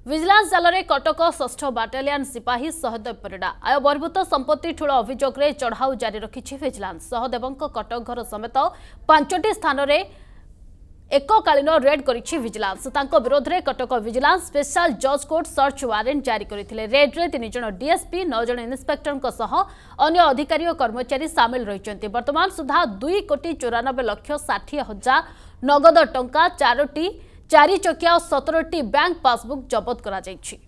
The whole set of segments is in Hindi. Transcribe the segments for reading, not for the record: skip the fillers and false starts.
विजिलेंस जाल में कटक 6ठ बाटालियन सिपाही सहदेव परिडा आय बहिर्भूत संपत्ति ठूल अभियोग में चढ़ाऊ जारी रखी विजिलेंस सहदेव कटक घर समेत 5टी स्थान में एककालीन रेड करिछि विजिलेंस विरोध में कटक विजिलेंस स्पेशल जज कोर्ट सर्च वारेंट जारी करथिले। रेड रे 3 जन डीएसपी 9 जन इन्स्पेक्टर सह अन्य अधिकारी और कर्मचारी सामिल रहिसंती। वर्तमान सुधा 2,94,60,000 नगद टंका 4 चकिया और 17टी बैंक पासबुक जबत करा जायछि।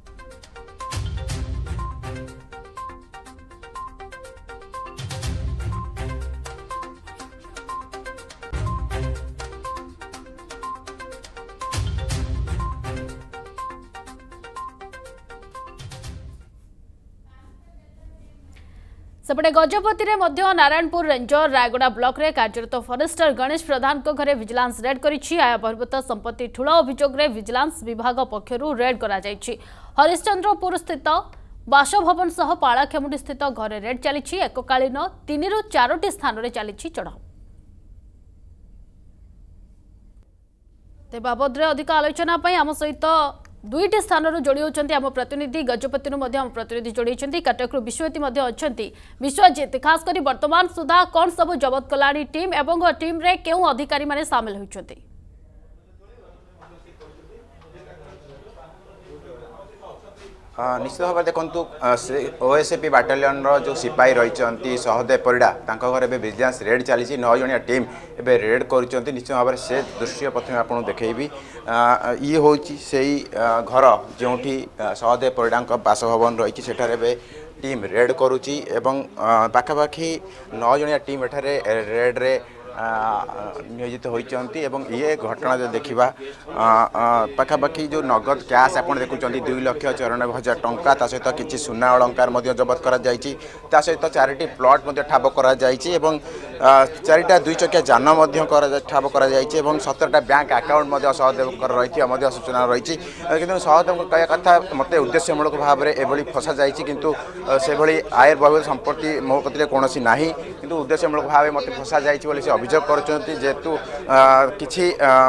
सेपटे गजपति में नारायणपुर रेंजर रायगड़ा ब्लॉक रे कार्यरत फॉरेस्टर गणेश प्रधान को घरे विजिलेंस रेड करिछि। आय बहिर्भूत संपत्ति ठूल अभियोग में विजिलेंस विभाग पक्षरु रेड करा जायछि। हरिश्चंद्रपुर स्थित बासभवन सह पालाखेमुंडी स्थित घरे रेड चली एककालीन 3 ରୁ 4टी स्थान में चली चढ़ाऊ। ते बाबद अधिक आलोचना आम सहित 2टी स्थान जोड़ी होती आम प्रतिनिधि गजपति आम प्रतिनिधि जोड़ी कटक विश्वजित अच्छा विश्वजित खास कर वर्तमान सुधा कौन सब जबत कलानी टीम एवं टीम रे केउ अधिकारी माने सामिल होइछन्ति? निश्चित भाव देखु ओएसएपी बाटालियन जो सिपाही रही सहदेव परिडा घरे विजिलेंस रेड चली 9 जणिया टीम एवं रेड कर निश्चित भाव से दृश्य प्रथम आपको देखी ये हूँ से घर जो सहदेव परिडा बासभवन रही सेठारे टीम रेड करुच्ची पाखापाखि 9 जणिया टीम एठारे रेड रे नियोजित होती ये घटना जो देखा पाखापाखि जो नगद कैश आप देखुं 2,94,000 टंका सहित किसी सुना अलंकार जबत कर सहित 4टी प्लॉट ठाब कर 4टा 2 चकिया जान ठाब कर 17टा बैंक अकाउंट सहदेव रही सूचना रही कि सहदेव कह कथा मत उद्देश्यमूलक भाव में एभली फसा जाए किंतु से आय बहिर्भूत संपत्ति मो कति कौन ना कि उद्देश्यमूलक भाव मत फसा जाए अभियोग करेतु किसी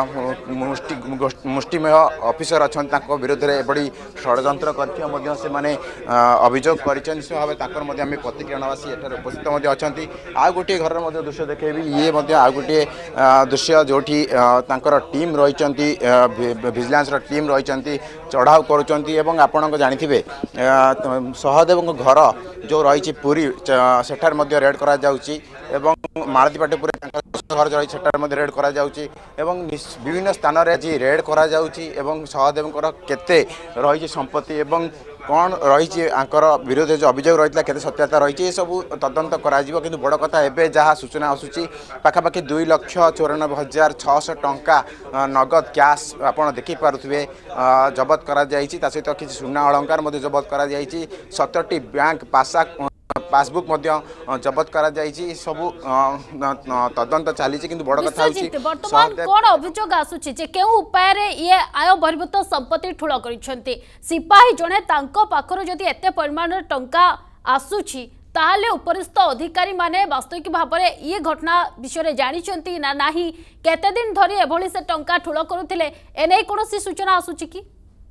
मुष्टिमेय ऑफिसर अच्छा विरोध में बड़ी षड्यंत्र करने अभियोग कर प्रतिक्रिया नवासी उपस्थित अच्छा आ गोटे घर दृश्य देखेबी ये आ गोटे दृश्य जो टीम रही विजिलेंस टीम रही चढ़ाऊ करुँच आपण जानी सहदेव घर जो रही पूरी सेठार रेड कर मालतीपाटपुर घर रही सेठार रेड कर विभिन्न स्थान में आज रेड कर सहदेव केते रही संपत्ति कौन रही विरोध जो अभियोग रही है सत्यता रही है सब तदंत कर बड़ कथा एवं जहाँ सूचना आसूची पाखापाखि 2,94,600 टंका नगद कैश आपड़ देखिपे जबत कर सहित किसी सुना अलंकार जबत कर 17टी बैंक पासबुक जबत कर सब तदंत चली कि बड़ कथा वर्तमान कौन अभियोग आसुची जे केउ उपाय रे ये आय बहिर्भूत संपत्ति ठूल करिसेंती सिपाही जणे तांको पाखरो जदि एते परिमाण टंका आसुची ताहले उपरिस्थ अधिकारी माने वास्तविक भाव में ये घटना विषय जानी ना नाही केते दिन धरी एभली से टंका ठूल करुथिले एने कोनोसी सूचना आसुची कि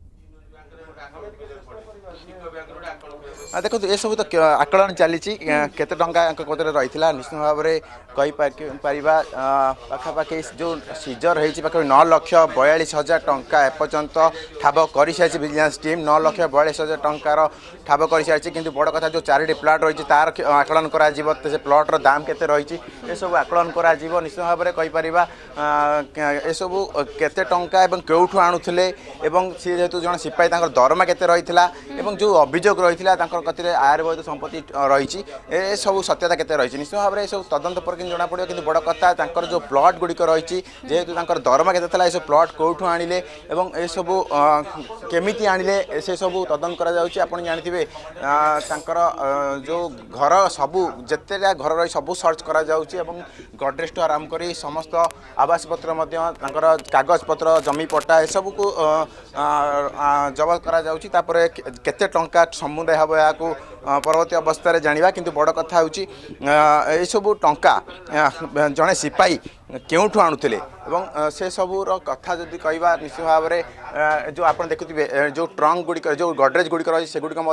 देखो ये सब तो आकलन चली केते टंका रही निश्चित भाव में कहीपर पाखापाखि जो सीजर होती 9,42,000 टंका एपर्यंत ठाब कर सारी विजिलेंस टीम 9,42,000 टंकार ठाब कर सारी कि बड़ कथा जो 4टी प्लॉट रही तार आकलन कर प्लॉटर दाम केते रही ये सब आकलन कर निश्चित भाव में कहीपर ये सब केते टंका एवं केउठु आणुथिले एवं सी जेहेतु जन सिपाही दरमा केते रही जो अभियोग रही कति आयुर्वेद संपत्ति रही ए सब सत्यता केते रही निश्चित भाव में सब तदंत पर जना पड़ो कि बड़ कथा जो प्लॉट गुड़िक रही जेहेतु दरमा केते ये सब प्लॉट कौटू आनिले ये सब केमिति आनिले से सब तदंत कर जानी जो घर सबू जितेटा घर रही सब सर्च कर गडरेज टू आरंभ कर समस्त आवास पत्र कागज पत्र जमी पट्टा ये सब को जबत कर केते टंका समुदाय हम या परवर्ती अवस्था जाना किंतु बड़ कथा हूँ सब टंका जड़े सिपाही केउठू आणुले से सबूर कथा जदि कहवा निश्चित भाव में जो आप देखुए जो ट्रंक गुड़िक जो गडरेज गुड़िक रही से गुड़िक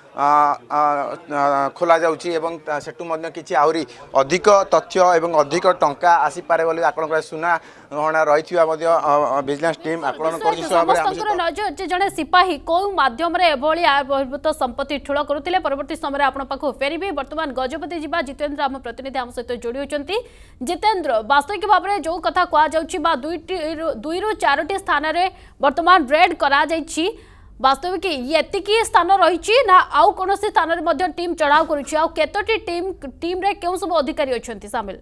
खोल जाटू किसी आहरी अधिक तथ्य और अधिक टंका आसीपे बोली आप सुना गहना रही विजिलेंस टीम आकलन कर जड़े सिपाही कौ मध्यम आय बहिर्भूत संपत्ति ठूल करुले परवर्ती समय आप फेरबी बर्तमान गजपति जावा जितेन्द्र आम प्रतिनिधि आम सहित जोड़ी होती जितेन्द्र वास्तविक भाव में जो कथा कह दुई रु 4टी स्थान में वर्तमान रेड करा वास्तविक ये स्थान रही ना आउ कौन स्थान में टीम चढ़ाऊ करोटी टीम रे क्यों सब अधिकारी अच्छा सामिल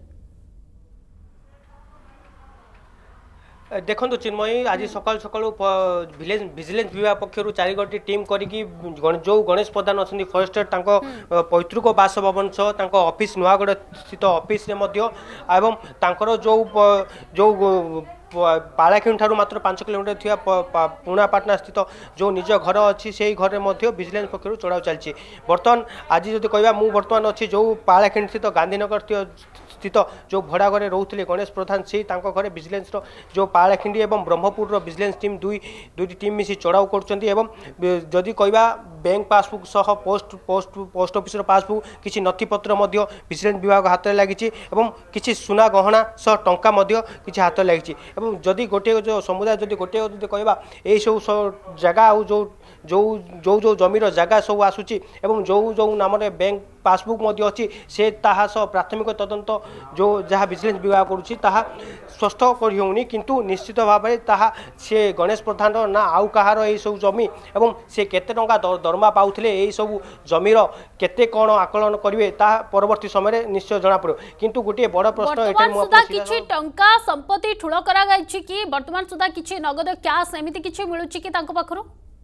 देखो चिन्मयी आज सकाल सकाल विजिलेंस विभाग पक्षर 4 गोटी टीम करी जो गणेश प्रधान अच्छा फरेस्ट पैतृक बासभवन सह ऑफिस नुआगढ़ स्थित ऑफिस एवं जो पालाखिण ठारू मात्र 5 किलोमीटर थी पुणापाटना स्थित जो निज घर अच्छी से घर में विजिलेंस पक्षर चढ़ाऊ चलती बर्तमान आज जब कह बर्तमान अच्छी जो पालाखिण स्थित गांधीनगर स्थित जो भड़ा घरे रोते गणेश प्रधान से घरे विजिलेंस जो पालाखिंडी और ब्रह्मपुर विजिलेंस टीम दुईटी टीम मिसी चढ़ाऊ करदी कहवा बैंक पासबुक सह पोस्ट ऑफिस पासबुक किसी नथिपत्र विजिलेंस विभाग हाथ में लगी किसी सुना गहना सह टंका किसी हाथ में लगी जदि गोटे जो समुदाय जदि गोटे कहवा यही सब जगह जो जो जो जो जमीर जगह सब आसूची एवं जो जो नाम बैंक पासबुक अच्छी से प्राथमिक तदंत जो जहाँ विजिलेंस विभाग करुँची स्पष्ट करनी किंतु निश्चित भाव में से गणेश प्रधान ना आउ कहार यही सब जमी एवं से केते टंका दरमा पाउथिले यही सब जमीर केते कौन आकलन करेंगे परवर्ती समय निश्चय जना पड़ो किंतु गोटे बड़ प्रश्न किछि टंका संपत्ति ठूल करा गाइछि कि वर्तमान सुधा किछि नगद कैश एमिति किछि मिलुछि कि तांको पाखरो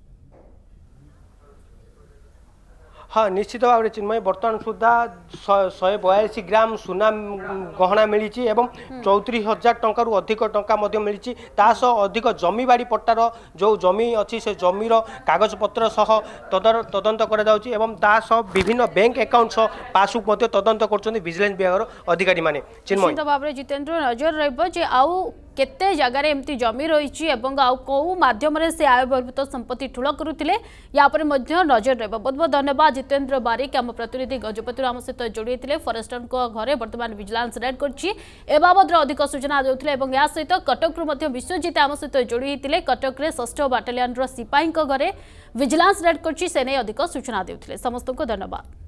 हाँ निश्चित भाव में चिन्मय बर्तमान सुधा 142 ग्राम सुना गहना मिली 34,000 टंकार अधिक टंका मिली अधिक जमी बाड़ी पट्टार जो जमी अच्छी से जमीर कागज पत्र सह तदंत कर विभिन्न बैंक अकाउंट सह पासबुक तदंत कर विजिलेंस विभाग अधिकारी माने चिन्मय भाव में जितेन्द्र नजर रही केते जगार एमती जमी रही कौ मध्यम से आय बहिर्भूत संपत्ति ठूल करुले या नजर रहा बहुत बहुत धन्यवाद जितेन्द्र बारिक आम प्रतिनिधि गजपति आम सहित जोड़ी थे फरेस्टर घरे बर्तमान विजिलेंस रेड कर बाबद अधिक सूचना देते सहित कटक विश्वजित आम सहित जोड़ी होते कटक 6ठ बाटालियन सिपाही घरे विजिलेंस रेड कर अधिक सूचना देते समस्त को धन्यवाद।